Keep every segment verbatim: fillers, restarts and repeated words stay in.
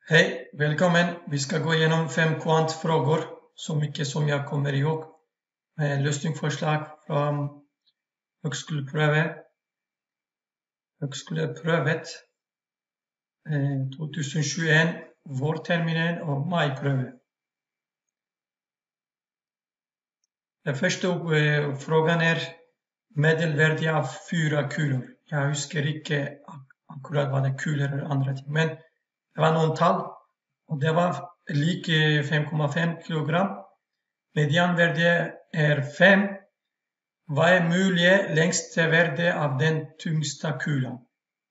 Hej, välkommen! Vi ska gå igenom fem kvantfrågor, så mycket som jag kommer ihåg. Med lösningsförslag från högskoleprovet, högskoleprovet eh, tjugohundratjugoett, vårterminen och majprovet. Den första eh, frågan är medelvärde av fyra kulor. Jag husker inte akkurat vad det kulor eller andra ting, men det var någon tal och det var lik fem komma fem kilogram. Medianvärde är fem. Vad är möjliga längsta värde av den tyngsta kulan?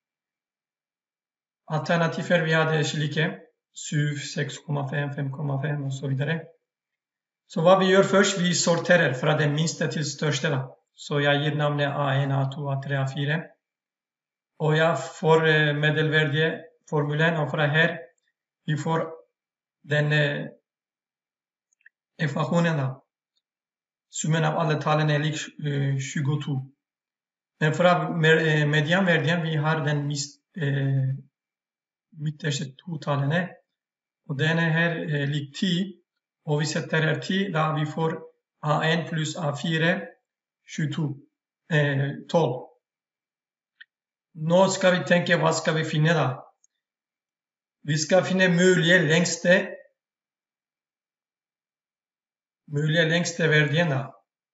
Alternativer vi hade slike sju, sex komma fem, fem komma fem och så vidare. Så vad vi gör först, vi sorterar från den minsta till största. Så jag ger namnet A ett, A två, A tre, A fyra. Och jag får medelvärde formulen och från här vi får den eh, ekvationen då. Summan av alla talen är lik eh, tjugotvå. Men för att medianvärden vi har den mis, eh, mittersta två talen och den är här eh, lik tio och vi sätter här tio där vi får A ett plus A fyra tjugotvå, eh, tolv. Nu ska vi tänka vad ska vi finna då? Vi ska finna möjliga längsta möjliga längsta värdena.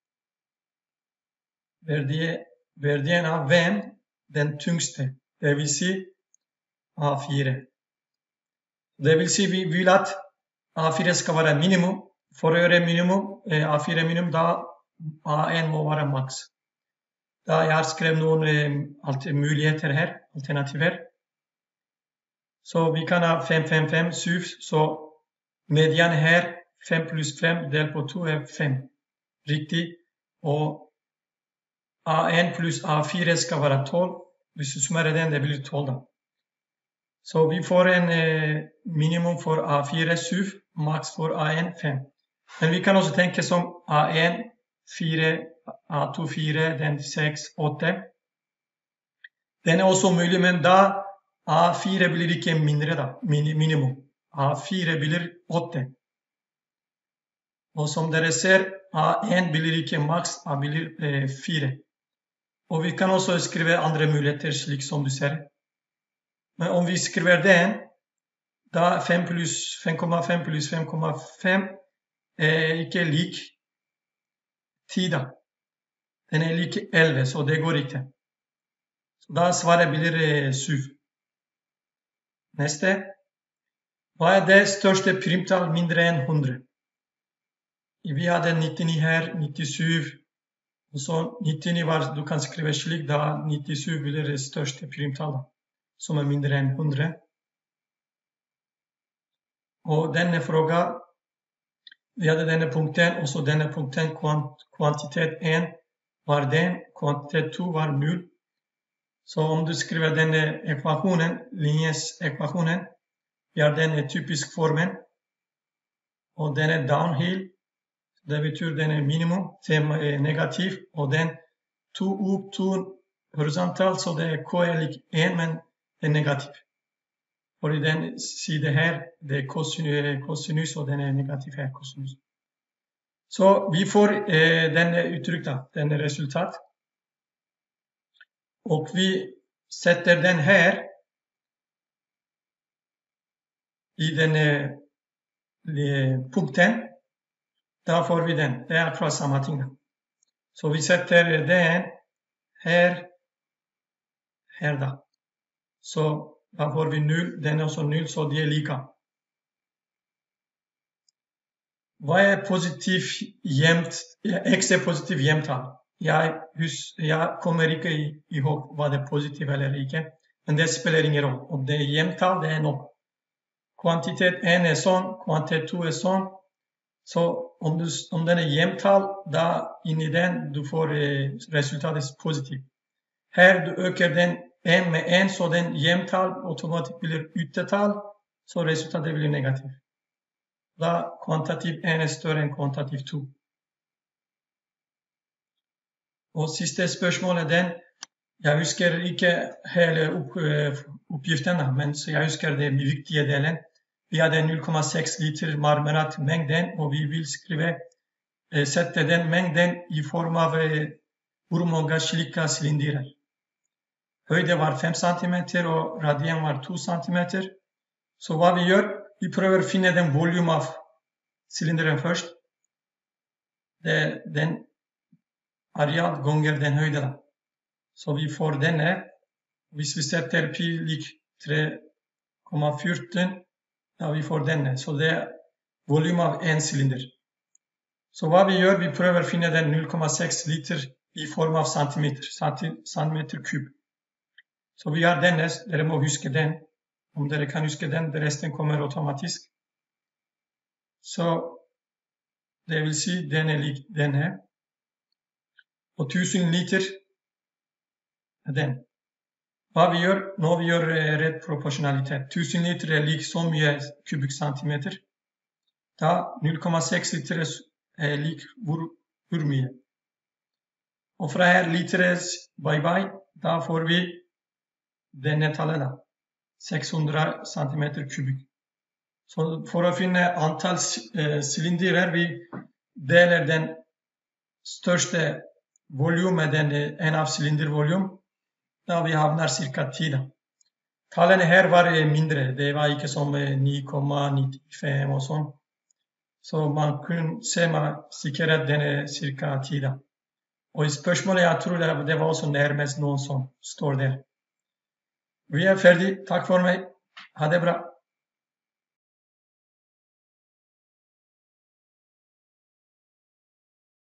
Värden av vem? Den tyngsta. Det vill säga A fyra. Det vill säga vi vill att A fyra ska vara minimum. För att göra minimum, A fyra minimum, då A ett må vara max. Då jag har skrivit några möjligheter här, alternativer. Så vi kan ha fem, fem, fem, sju. Så median här, fem plus fem del på två är fem. Riktigt. Och A ett plus A fyra ska vara tolv. Hvis du summerar den, det blir tolv då. Så vi får en eh, minimum för A fyra, sju. Max för A ett, fem. Men vi kan också tänka som A ett, fyra, A två, fyra, den sex, åtta. Den är också möjlig, men då A fyra blir inte mindre då, minimum. A fyra blir åtta. Och som dere ser, A ett blir inte max, A blir eh, fyra. Och vi kan också skriva andra möjligheter, slik som du ser. Men om vi skriver den, då fem plus fem komma fem plus fem komma fem är inte lik tio. Den är lik elva, så det går inte. Så då svaret blir eh, sju. Nästa. Vad är det största primtal mindre än hundra? Vi hade nittionio här, nittiosju. Och så nittionio var, du kan skriva slik, då nittiosju blir det största primtal som är mindre än hundra. Och denna fråga, vi hade denna punkten och så denna punkten, kvant, kvantitet ett var den, kvantitet två var noll. Så om du skriver den ekvationen, linjens ekvationen, vi har den typisk formen och den är downhill. Det betyder den är minimum, den är negativ och den två upp, två horisontal, så det är K är lik ett men det är negativ. Och i den sidan här, det är cosinus och den är negativ här, cosinus. Så vi får eh, den uttryckta, den är resultat. Och vi sätter den här i den eh, punkten. Då får vi den. Det är akkurat samma ting. Så vi sätter den här, här då. Så då får vi noll. Den är också noll, så det är lika. Vad är positivt jämnt? X är positivt jämntal. Jag, jag kommer inte ihåg vad det är positivt eller inte. Men det spelar ingen roll. Om det är jämntal, det är noll. Kvantitet ett är sån, kvantitet två är sån. Så om, du, om den är jämntal, då in i den du får eh, resultatet positivt. Här du ökar den en med en, så den jämntal automatiskt blir yttertal, så resultatet blir negativt. Då kvantitativ ett är större än kvantitativ två. Och sista spørsmålet den, jag husker inte hela upp, uppgifterna, men så jag husker den viktiga delen. vi hade noll komma sex liter marmerat mängden och vi vill skriva, eh, sätta den mängden i form av eh, hur många kylika cylindrar. Höjden var fem centimeter och radien var två centimeter. Så vad vi gör, vi prövar finna den volym av cylindern först. Det, den areal gånger den höjden. Så vi får den här. Hvis vi sätter pi lik tre komma fjorton, ja, vi får den här. Så det är volym av en cylinder. Så vad vi gör, vi prövar finna den noll komma sex liter i form av centimeter, centimeter kub. Så vi har den här, dere må huske den. Om dere kan huske den, resten kommer automatisk. Så det vill säga den är lik den här. Och tusen liter är den. Vad vi gör, när vi gör rätt proportionalitet. tusen liter är lik så mycket kubikcentimeter. Da noll komma sex liter är lik hur mycket. Och från här liter bye bye, da får vi denne tallet da. sex hundra centimeter kubik. Så för att finna antal cylindrar, vi delar den största volymen, den en av cylindervolym, da vi havnar cirka tio. Tallene här var mindre, det var inte som nio komma nittiofem och sånt. Så man kunde se med säkerhet den är cirka tio. Och i spørsmålet, jag tror det var också närmast någon som står där. Vi är färdiga, tack för mig, ha det bra.